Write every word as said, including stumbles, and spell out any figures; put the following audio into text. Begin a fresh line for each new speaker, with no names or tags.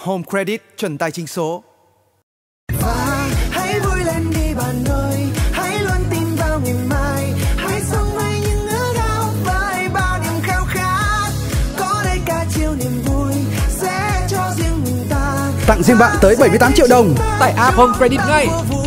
Home Credit chuẩn tài chính số.
Và hãy vui lên đi bạn ơi, hãy luôn tin vào ngày mai, hãy sống với những ước ao với bao niềm khao khát. Có đây cả chiều niềm vui sẽ cho riêng mình ta.
Tặng riêng bạn tới bảy mươi tám triệu đồng.
Tải app Home Credit ngay.